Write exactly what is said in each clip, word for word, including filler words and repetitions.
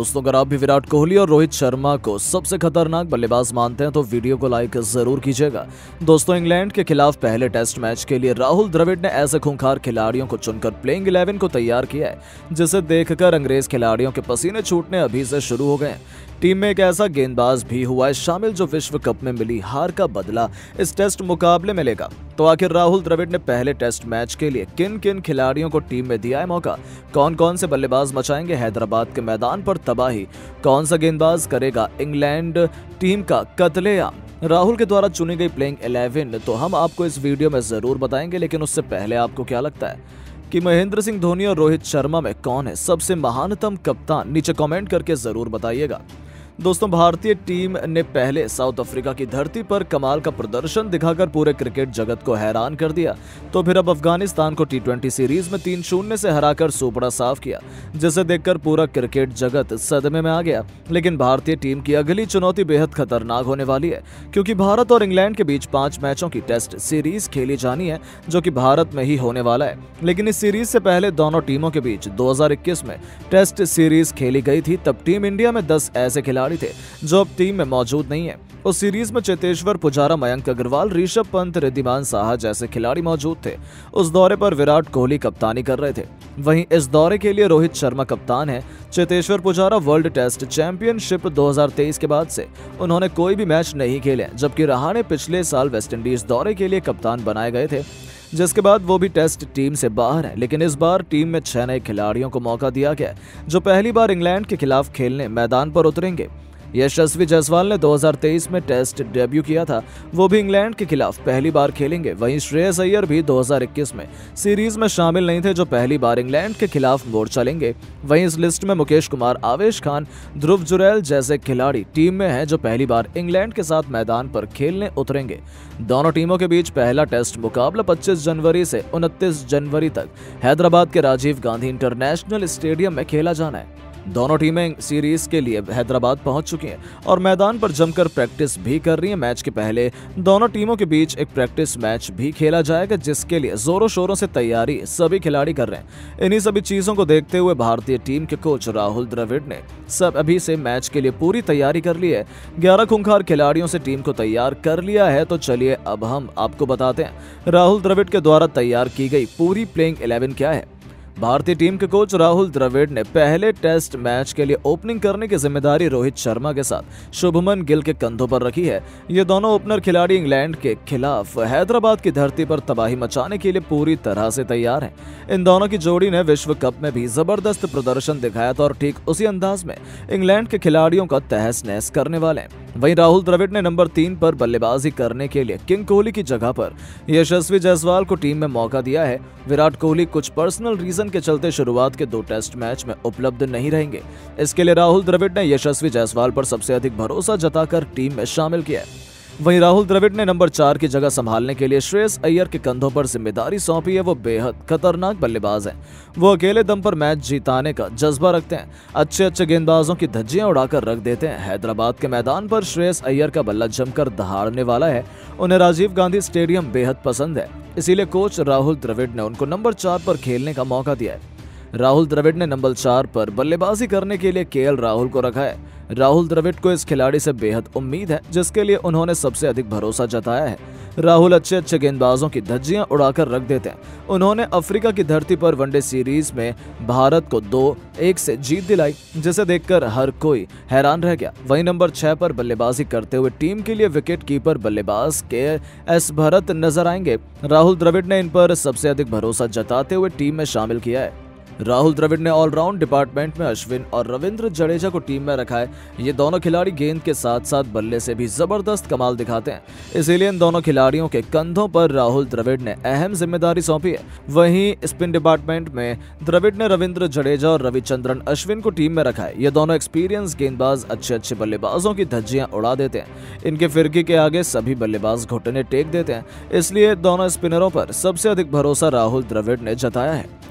दोस्तों, अगर आप भी विराट कोहली और रोहित शर्मा को सबसे खतरनाक बल्लेबाज मानते हैं तो वीडियो को लाइक जरूर कीजिएगा। दोस्तों, इंग्लैंड के खिलाफ पहले टेस्ट मैच के लिए राहुल द्रविड़ ने ऐसे खूंखार खिलाड़ियों को चुनकर प्लेइंग इलेवन को तैयार किया है, जिसे देखकर अंग्रेज खिलाड़ियों के पसीने छूटने अभी से शुरू हो गए हैं। टीम में एक ऐसा गेंदबाज भी हुआ है शामिल जो विश्व कप में मिली हार का बदला इस टेस्ट मुकाबले में लेगा। तो आखिर राहुल द्रविड़ ने पहले टेस्ट मैच के लिए किन किन खिलाड़ियों को टीम में दिया है मौका? कौन कौन से बल्लेबाज मचाएंगे हैदराबाद के मैदान पर तबाही? कौन सा गेंदबाज करेगा इंग्लैंड टीम का कत्लेआम? राहुल के द्वारा चुनी गई प्लेइंग इलेवन तो हम आपको इस वीडियो में जरूर बताएंगे, लेकिन उससे पहले आपको क्या लगता है कि महेंद्र सिंह धोनी और रोहित शर्मा में कौन है सबसे महानतम कप्तान? नीचे कमेंट करके जरूर बताइएगा। दोस्तों, भारतीय टीम ने पहले साउथ अफ्रीका की धरती पर कमाल का प्रदर्शन दिखाकर पूरे क्रिकेट जगत को हैरान कर दिया, तो फिर अब अफगानिस्तान को टी ट्वेंटी सीरीज में तीन शून्य से हराकर सुपड़ा साफ किया, जिसे देखकर पूरा क्रिकेट जगत सदमे में आ गया। लेकिन भारतीय टीम की अगली चुनौती बेहद खतरनाक होने वाली है, क्योंकि भारत और इंग्लैंड के बीच पांच मैचों की टेस्ट सीरीज खेली जानी है, जो कि भारत में ही होने वाला है। लेकिन इस सीरीज से पहले दोनों टीमों के बीच दो हजार इक्कीस में टेस्ट सीरीज खेली गई थी। तब टीम इंडिया में दस ऐसे खिलाड़ी थे जो अब टीम में मौजूद नहीं है। उस सीरीज में चेतेश्वर पुजारा, मयंक अग्रवाल, ऋषभ पंत, रिद्धिमान साहा जैसे खिलाड़ी मौजूद थे। उस दौरे पर विराट कोहली कप्तानी कर रहे थे। वहीं इस दौरे के लिए रोहित शर्मा कप्तान है। Cheteshwar Pujara world test championship दो हजार तेईस के बाद से उन्होंने कोई भी मैच नहीं खेले, जबकि रहाणे पिछले साल वेस्टइंडीज दौरे के लिए कप्तान बनाए गए थे, जिसके बाद वो भी टेस्ट टीम से बाहर है। लेकिन इस बार टीम में छह नए खिलाड़ियों को मौका दिया गया, जो पहली बार इंग्लैंड के खिलाफ खेलने मैदान पर उतरेंगे। यशस्वी जायसवाल ने दो हजार तेईस में टेस्ट डेब्यू किया था, वो भी इंग्लैंड के खिलाफ पहली बार खेलेंगे। वहीं श्रेयस अय्यर भी दो हजार इक्कीस में सीरीज में शामिल नहीं थे, जो पहली बार इंग्लैंड के खिलाफ मोर्चा लेंगे। वहीं इस लिस्ट में मुकेश कुमार, आवेश खान, ध्रुव जुरैल जैसे खिलाड़ी टीम में हैं, जो पहली बार इंग्लैंड के साथ मैदान पर खेलने उतरेंगे। दोनों टीमों के बीच पहला टेस्ट मुकाबला पच्चीस जनवरी से उनतीस जनवरी तक हैदराबाद के राजीव गांधी इंटरनेशनल स्टेडियम में खेला जाना है। दोनों टीमें सीरीज के लिए हैदराबाद पहुंच चुकी हैं और मैदान पर जमकर प्रैक्टिस भी कर रही हैं। मैच के पहले दोनों टीमों के बीच एक प्रैक्टिस मैच भी खेला जाएगा, जिसके लिए जोरों शोरों से तैयारी सभी खिलाड़ी कर रहे हैं। इन्हीं सभी चीजों को देखते हुए भारतीय टीम के कोच राहुल द्रविड़ ने सब अभी से मैच के लिए पूरी तैयारी कर ली है। ग्यारह खूंखार खिलाड़ियों से टीम को तैयार कर लिया है। तो चलिए अब हम आपको बताते हैं राहुल द्रविड़ के द्वारा तैयार की गई पूरी प्लेइंग इलेवन क्या है। भारतीय टीम के कोच राहुल द्रविड़ ने पहले टेस्ट मैच के लिए ओपनिंग करने की जिम्मेदारी रोहित शर्मा के साथ शुभमन गिल के कंधों पर रखी है। ये दोनों ओपनर खिलाड़ी इंग्लैंड के खिलाफ हैदराबाद की धरती पर तबाही मचाने के लिए पूरी तरह से तैयार हैं। इन दोनों की जोड़ी ने विश्व कप में भी जबरदस्त प्रदर्शन दिखाया था और ठीक उसी अंदाज में इंग्लैंड के खिलाड़ियों का तहस नहस करने वाले हैं। वहीं राहुल द्रविड़ ने नंबर तीन पर बल्लेबाजी करने के लिए किंग कोहली की जगह पर यशस्वी जायसवाल को टीम में मौका दिया है। विराट कोहली कुछ पर्सनल रीजन के चलते शुरुआत के दो टेस्ट मैच में उपलब्ध नहीं रहेंगे। इसके लिए राहुल द्रविड़ ने यशस्वी जायसवाल पर सबसे अधिक भरोसा जताकर टीम में शामिल किया है। वहीं राहुल द्रविड़ ने नंबर चार की जगह संभालने के लिए श्रेयस अय्यर के कंधों पर जिम्मेदारी सौंपी है। वो बेहद खतरनाक बल्लेबाज हैं। वो अकेले दम पर मैच जिताने का जज्बा रखते हैं, अच्छे अच्छे गेंदबाजों की धज्जियां उड़ाकर रख देते हैं। हैदराबाद के मैदान पर श्रेयस अय्यर का बल्ला जमकर दहाड़ने वाला है। उन्हें राजीव गांधी स्टेडियम बेहद पसंद है, इसीलिए कोच राहुल द्रविड़ ने उनको नंबर चार पर खेलने का मौका दिया है। राहुल द्रविड़ ने नंबर चार पर बल्लेबाजी करने के लिए के एल राहुल को रखा है। राहुल द्रविड़ को इस खिलाड़ी से बेहद उम्मीद है, जिसके लिए उन्होंने सबसे अधिक भरोसा जताया है। राहुल अच्छे अच्छे गेंदबाजों की धज्जियां उड़ाकर रख देते हैं। उन्होंने अफ्रीका की धरती पर वनडे सीरीज में भारत को दो एक से जीत दिलाई, जिसे देखकर हर कोई हैरान रह गया। वहीं नंबर छह पर बल्लेबाजी करते हुए टीम के लिए विकेट कीपर बल्लेबाज के एस भरत नजर आएंगे। राहुल द्रविड़ ने इन पर सबसे अधिक भरोसा जताते हुए टीम में शामिल किया है। राहुल द्रविड़ ने ऑलराउंड डिपार्टमेंट में अश्विन और रविंद्र जडेजा को टीम में रखा है। ये दोनों खिलाड़ी गेंद के साथ साथ बल्ले से भी जबरदस्त कमाल दिखाते हैं, इसीलिए इन दोनों खिलाड़ियों के कंधों पर राहुल द्रविड़ ने अहम जिम्मेदारी सौंपी है। वहीं स्पिन डिपार्टमेंट में द्रविड़ ने रविंद्र जडेजा और रविचंद्रन अश्विन को टीम में रखा है। ये दोनों एक्सपीरियंस गेंदबाज अच्छे अच्छे बल्लेबाजों की धज्जियां उड़ा देते हैं। इनके फिरकी के आगे सभी बल्लेबाज घुटने टेक देते हैं, इसलिए दोनों स्पिनरों पर सबसे अधिक भरोसा राहुल द्रविड़ ने जताया है।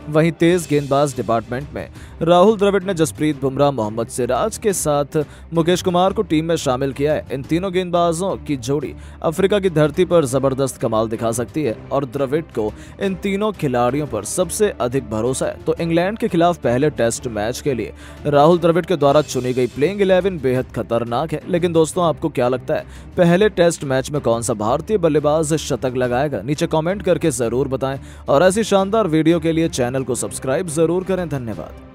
वहीं तेज गेंदबाज डिपार्टमेंट में राहुल द्रविड़ ने जसप्रीत बुमराह, मोहम्मद सिराज के साथ मुकेश कुमार को टीम में शामिल किया है। इन तीनों गेंदबाजों की जोड़ी अफ्रीका की धरती पर जबरदस्त कमाल दिखा सकती है और द्रविड़ को इन तीनों खिलाड़ियों पर सबसे अधिक भरोसा है। तो इंग्लैंड के खिलाफ पहले टेस्ट मैच के लिए राहुल द्रविड़ के द्वारा चुनी गई प्लेइंग इलेवन बेहद खतरनाक है। लेकिन दोस्तों, आपको क्या लगता है, पहले टेस्ट मैच में कौन सा भारतीय बल्लेबाज शतक लगाएगा? नीचे कमेंट करके जरूर बताएं और ऐसी शानदार वीडियो के लिए चैनल को सब्सक्राइब जरूर करें। धन्यवाद।